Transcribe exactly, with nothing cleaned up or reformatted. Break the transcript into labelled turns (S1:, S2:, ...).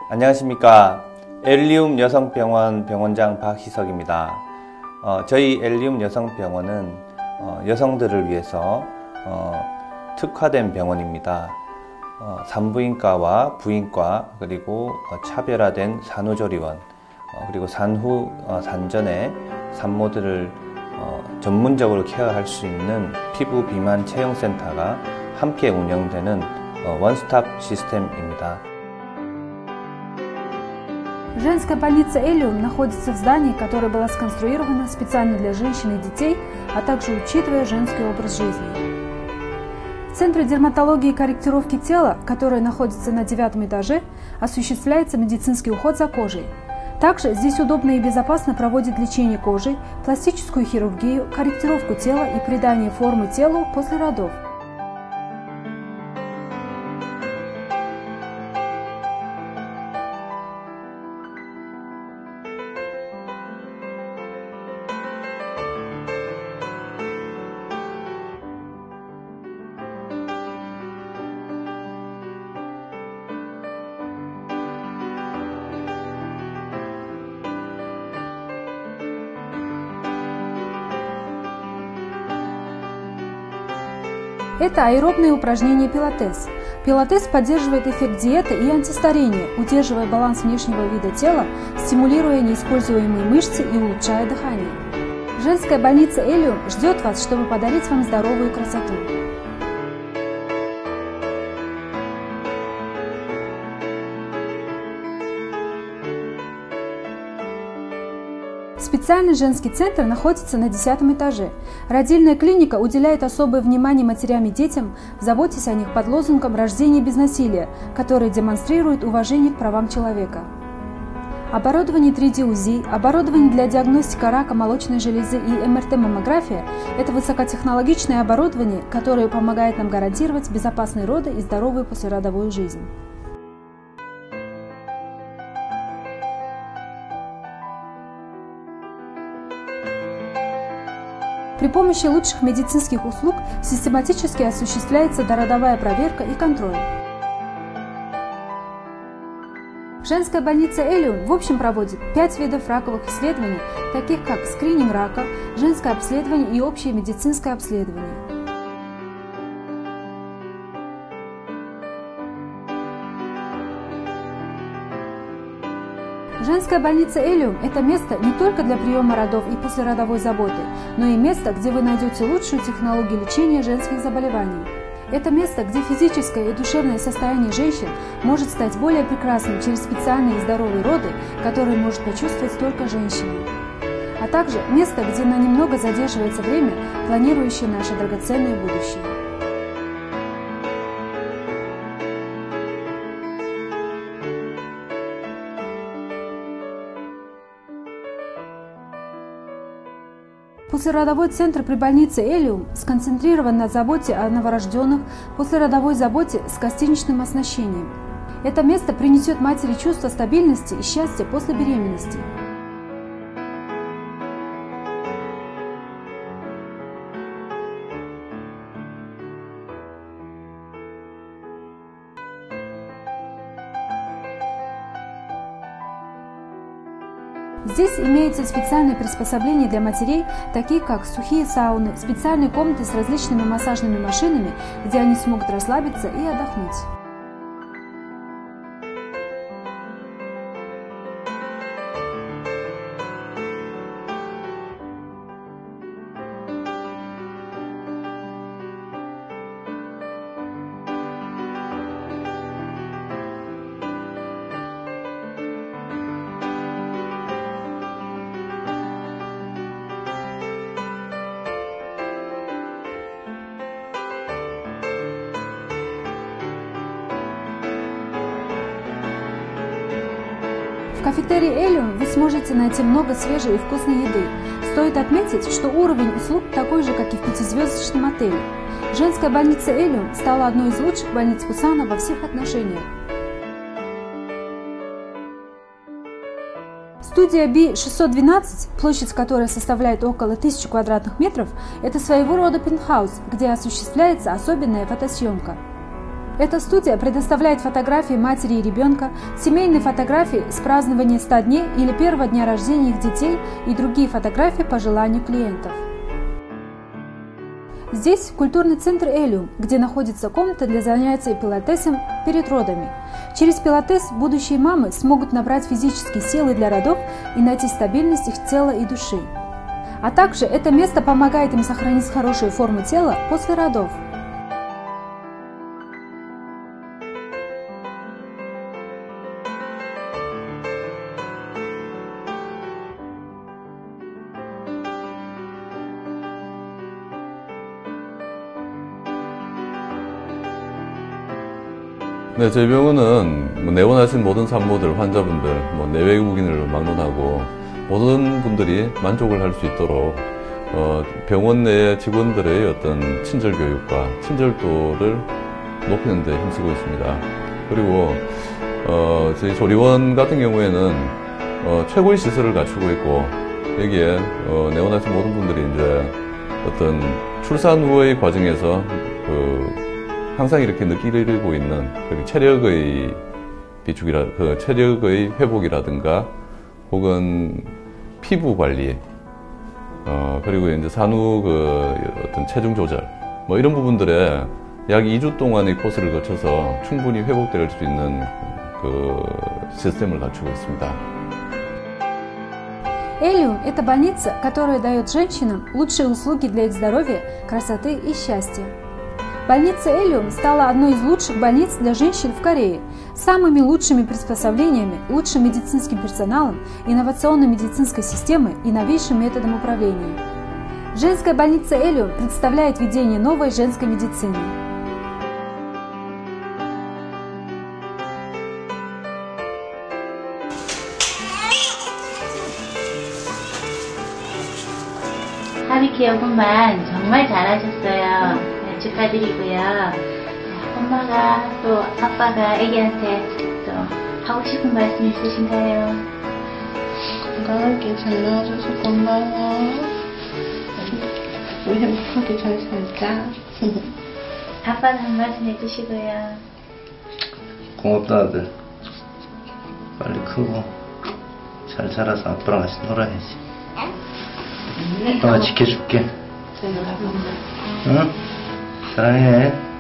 S1: 안녕하십니까. 엘리움 여성병원 병원장 박희석입니다. 어, 저희 엘리움 여성병원은 어, 여성들을 위해서 어, 특화된 병원입니다. 어, 산부인과와 부인과 그리고 어, 차별화된 산후조리원 어, 그리고 산후 어, 산전에 산모들을 어, 전문적으로 케어할 수 있는 피부 비만 체형센터가 함께 운영되는 어, 원스톱 시스템입니다.
S2: Женская больница Элиум находится в здании, которое было сконструировано специально для женщин и детей, а также учитывая женский образ жизни. В Центре дерматологии и корректировки тела, который находится на девятом этаже, осуществляется медицинский уход за кожей. Также здесь удобно и безопасно проводят лечение кожи, пластическую хирургию, корректировку тела и придание формы телу после родов. Это аэробные упражнения пилатес. Пилатес поддерживает эффект диеты и антистарения, удерживая баланс внешнего вида тела, стимулируя неиспользуемые мышцы и улучшая дыхание. Женская больница Элиум ждет вас, чтобы подарить вам здоровую красоту. Специальный женский центр находится на десятом этаже. Родильная клиника уделяет особое внимание матерям и детям, заботясь о них под лозунгом «Рождение без насилия», который демонстрирует уважение к правам человека. Оборудование три дэ УЗИ, оборудование для диагностики рака молочной железы и эм эр тэ-маммография – это высокотехнологичное оборудование, которое помогает нам гарантировать безопасные роды и здоровую послеродовую жизнь. При помощи лучших медицинских услуг систематически осуществляется дородовая проверка и контроль. Женская больница Элиум в общем проводит пять видов раковых исследований, таких как скрининг рака, женское обследование и общее медицинское обследование. Женская больница Элиум – это место не только для приема родов и послеродовой заботы, но и место, где вы найдете лучшую технологию лечения женских заболеваний. Это место, где физическое и душевное состояние женщин может стать более прекрасным через специальные и здоровые роды, которые может почувствовать только женщина. А также место, где на немного задерживается время, планирующее наше драгоценное будущее. Послеродовой центр при больнице Элиум сконцентрирован на заботе о новорожденных, послеродовой заботе с гостиничным оснащением. Это место принесет матери чувство стабильности и счастья после беременности. Здесь имеются специальные приспособления для матерей, такие как сухие сауны, специальные комнаты с различными массажными машинами, где они смогут расслабиться и отдохнуть. В кафетерии Элиум вы сможете найти много свежей и вкусной еды. Стоит отметить, что уровень услуг такой же, как и в пятизвездочном отеле. Женская больница Элиум стала одной из лучших больниц Пусана во всех отношениях. Студия би шестьсот двенадцать, площадь которой составляет около тысячи квадратных метров, это своего рода пентхаус, где осуществляется особенная фотосъемка. Эта студия предоставляет фотографии матери и ребенка, семейные фотографии с празднования ста дней или первого дня рождения их детей и другие фотографии по желанию клиентов. Здесь культурный центр Элиум, где находится комната для занятий пилатесом перед родами. Через пилатес будущие мамы смогут набрать физические силы для родов и найти стабильность их тела и души. А также это место помогает им сохранить хорошую форму тела после родов.
S3: 네, 저희 병원은 뭐 내원하신 모든 산모들, 환자분들, 뭐 내외국인을 막론하고 모든 분들이 만족을 할 수 있도록 어, 병원 내 직원들의 어떤 친절 교육과 친절도를 높이는 데 힘쓰고 있습니다. 그리고 어, 저희 조리원 같은 경우에는 어, 최고의 시설을 갖추고 있고 여기에 어, 내원하신 모든 분들이 이제 어떤 출산 후의 과정에서 그 항상 이렇게 느끼고 있는 체력의 비축이라, 그 체력의 회복이라든가 혹은 피부 관리, 어, 그리고 이제 산후 그 어떤 체중 조절, 뭐 이런 부분들에 약 이 주 동안의 코스를 거쳐서 충분히 회복될 수 있는 그 시스템을 갖추고 있습니다.
S2: Элиум – это больница, которая дает женщинам лучшие услуги для их здоровья, красоты и счастья. Больница Элиум стала одной из лучших больниц для женщин в Корее, с самыми лучшими приспособлениями, лучшим медицинским персоналом, инновационной медицинской системой и новейшим методом управления. Женская больница Элиум представляет ведение новой женской медицины.
S4: 하비 기억만 정말 잘하셨어요. 축하드리고요. 엄마가 또 아빠가 애기한테 또 하고 싶은 말씀 있으신가요?
S5: 건강하게 잘 나와줘서 고마워. 우리 행복하게 잘 살자.
S4: 아빠도 한 말씀 해주시고요.
S6: 고맙다 아들. 빨리 크고 잘 자라서 아빠랑 같이 놀아야지. 아빠가 지켜줄게. 응? 사랑해.